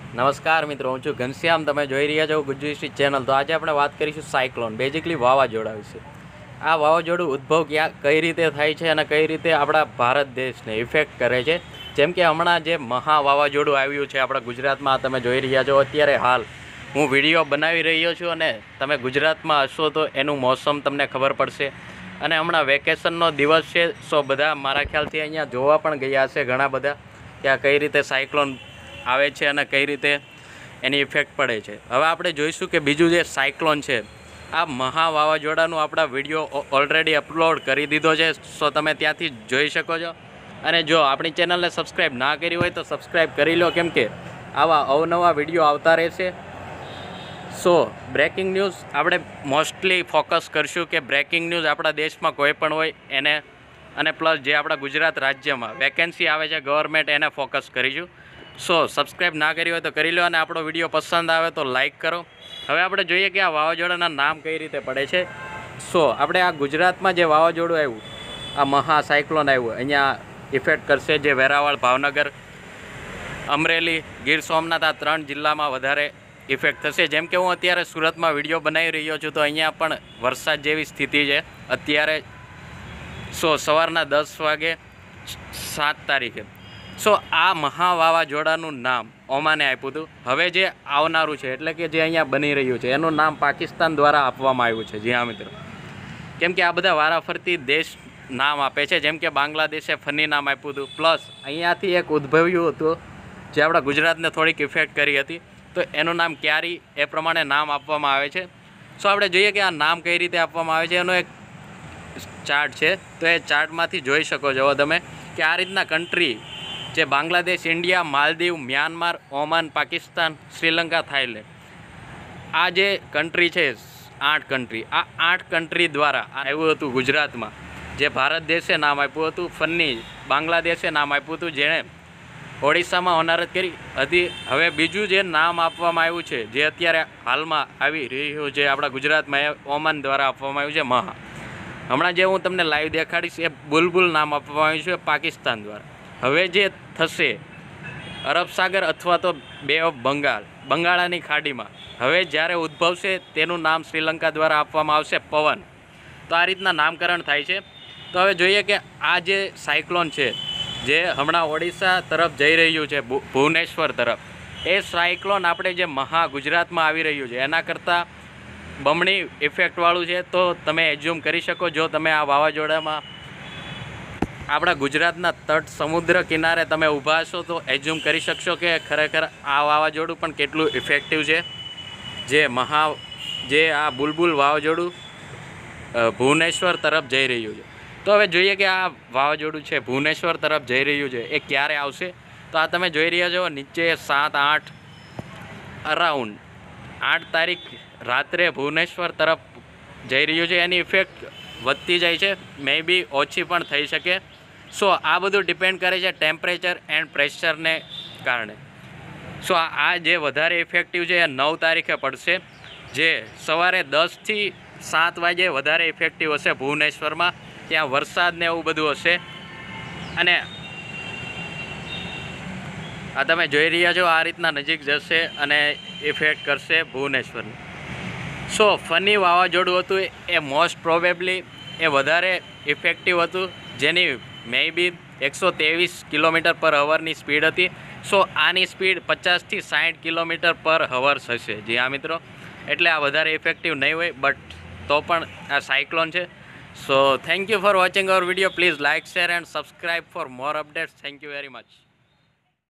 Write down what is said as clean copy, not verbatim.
નમસ્કાર મિત્રો, હું છું ઘનશ્યામ. તમે જોઈ રહ્યા છો ગુજ્જુ હિસ્ટ્રી ચેનલ. તો આજે આપણે વાત કરીશું સાયક્લોન, બેઝિકલી વાવાઝોડા વિશે. આ વાવાઝોડું ઉદ્ભવ કઈ રીતે થાય છે અને કઈ રીતે આપણા ભારત દેશને ઇફેક્ટ કરે છે. જેમ કે હમણાં જે મહા વાવાઝોડું આવ્યું છે આપણા ગુજરાતમાં, તમે જોઈ રહ્યા છો. અત્યારે હાલ હું વિડીયો બનાવી રહ્યો છું અને તમે ગુજરાતમાં હશો તો એનું મોસમ તમને ખબર પડશે. અને હમણાં વેકેશનનો દિવસ છે, સો બધા મારા ખ્યાલથી અહીંયા જોવા પણ ગયા હશે ઘણા બધા કે આ કઈ રીતે સાયક્લોન આવે છે અને કઈ રીતે એની ઇફેક્ટ પડે છે. હવે આપણે જોઈશું કે બીજું જે સાયક્લોન છે, આ મહા વાવાઝોડાનું આપણા વિડીયો ઓલરેડી અપલોડ કરી દીધો છે, સો તમે ત્યાંથી જોઈ શકો છો. અને જો આપણી ચેનલને સબસ્ક્રાઈબ ના કરી હોય તો સબસ્ક્રાઈબ કરી લો, કેમ કે આવા અવનવા વિડીયો આવતા રહેશે. સો બ્રેકિંગ ન્યૂઝ આપણે મોસ્ટલી ફોકસ કરશું કે બ્રેકિંગ ન્યૂઝ આપણા દેશમાં કોઈ પણ હોય એને, અને પ્લસ જે આપણા ગુજરાત રાજ્યમાં વેકેન્સી આવે છે ગવર્મેન્ટ, એને ફોકસ કરીશું. સો સબસ્ક્રાઈબ ના કરી હોય તો કરી લો અને આપણો વિડીયો પસંદ આવે તો લાઈક કરો. હવે આપણે જોઈએ કે આ વાવાઝોડાના નામ કઈ રીતે પડે છે. સો આપણે આ ગુજરાતમાં જે વાવાઝોડું આવ્યું, આ મહા સાયક્લોન આવ્યું, અહીંયા ઇફેક્ટ કરશે જે વેરાવળ, ભાવનગર, અમરેલી, ગીર સોમનાથ, આ 3 જિલ્લામાં વધારે ઇફેક્ટ થશે. જેમ કે હું અત્યારે સુરતમાં વિડીયો બનાવી રહ્યો છું તો અહીંયા પણ વરસાદ જેવી સ્થિતિ છે અત્યારે. સો સવારના 10 વાગે 7 તારીખે. સો આ મહા વાવાઝોડાનું નામ ઓમાને આપ્યું હતું. હવે જે આવનારું છે એટલે કે જે અહીંયા બની રહ્યું છે એનું નામ પાકિસ્તાન દ્વારા આપવામાં આવ્યું છે. જી હા મિત્રો, કેમ કે આ બધા વારાફરતી દેશ નામ આપે છે. જેમ કે બાંગ્લાદેશે ફની નામ આપ્યું હતું, પ્લસ અહીંયાથી એક ઉદ્ભવ્યું હતું જે આપણા ગુજરાતને થોડીક ઇફેક્ટ કરી હતી, તો એનું નામ ક્યારી, એ પ્રમાણે નામ આપવામાં આવે છે. સો આપણે જોઈએ કે આ નામ કઈ રીતે આપવામાં આવે છે. એનો એક ચાર્ટ છે, તો એ ચાર્ટમાંથી જોઈ શકો છો તમે કે આ રીતના કન્ટ્રી જે Bangladesh, India, Maldives, Myanmar, Oman, Pakistan, Sri Lanka, Thailand, આ જે કન્ટ્રી છે 8 કન્ટ્રી, આ 8 કન્ટ્રી દ્વારા આવ્યું હતું ગુજરાતમાં. જે ભારત દેશે નામ આપ્યું હતું ફની, બાંગ્લાદેશે નામ આપ્યું હતું જેણે ઓડિશામાં હોનારત કરી હતી. હવે બીજું જે નામ આપવામાં આવ્યું છે જે અત્યારે હાલમાં આવી રહ્યું છે આપણા ગુજરાતમાં, એ ઓમાન દ્વારા આપવામાં આવ્યું છે મહા. હમણાં જે હું તમને લાઈવ દેખાડીશ એ બુલબુલ નામ આપવામાં આવ્યું છે પાકિસ્તાન દ્વારા. હવે જે થશે અરબ સાગર અથવા તો બે ઓફ બંગાળ, બંગાળાની ખાડીમાં હવે જ્યારે ઉદ્ભવશે તેનું નામ શ્રીલંકા દ્વારા આપવામાં આવશે પવન. તો આ રીતના નામકરણ થાય છે. તો હવે જોઈએ કે આ જે સાયક્લોન છે જે હમણાં ઓડિશા તરફ જઈ રહ્યું છે, ભુવનેશ્વર તરફ, એ સાયક્લોન આપણે જે મહા ગુજરાતમાં આવી રહ્યું છે એના કરતાં બમણી ઇફેક્ટવાળું છે. તો તમે એઝ્યુમ કરી શકો, જો તમે આ વાવાઝોડામાં આપણા ગુજરાતના તટ સમુદ્ર કિનારે તમે ઊભા છો તો એઝ્યુમ કરી શકશો કે ખરેખર આ વાવાઝોડું પણ કેટલું ઇફેક્ટિવ છે. જે આ બુલબુલ વાવાઝોડું ભુવનેશ્વર તરફ જઈ રહ્યું છે. તો હવે જોઈએ કે આ વાવાઝોડું છે ભુવનેશ્વર તરફ જઈ રહ્યું છે, એ ક્યારે આવશે. તો આ તમે જોઈ રહ્યા છો નીચે 7-8 અરાઉન્ડ 8 તારીખ રાત્રે ભુવનેશ્વર તરફ જઈ રહ્યું છે. એની ઇફેક્ટ વધતી જાય છે, મે બી ઓછી પણ થઈ શકે. સો આ બધું ડિપેન્ડ કરે છે ટેમ્પરેચર એન્ડ પ્રેશરને કારણે. સો આ જે વધારે ઇફેક્ટિવ છે એ 9 તારીખે પડશે, જે સવારે 10 થી 7 વાગે વધારે ઇફેક્ટિવ હશે ભુવનેશ્વરમાં. ત્યાં વરસાદ ને એવું બધું હશે. અને આ તમે જોઈ રહ્યા છો આ રીતના નજીક જશે અને ઇફેક્ટ કરશે ભુવનેશ્વરને. સો ફની વાવાઝોડું હતું એ મોસ્ટ પ્રોબેબલી એ વધારે ઇફેક્ટિવ હતું, જેની મે બી 123 કિલોમીટર પર અવરની સ્પીડ હતી. સો આની સ્પીડ 50 થી 60 કિલોમીટર પર અવર થશે. જી હા મિત્રો, એટલે આ વધારે ઇફેક્ટિવ નહીં હોય, બટ તો પણ આ સાયક્લોન છે. So thank you for watching our video. Please like, share and subscribe for more updates. Thank you very much.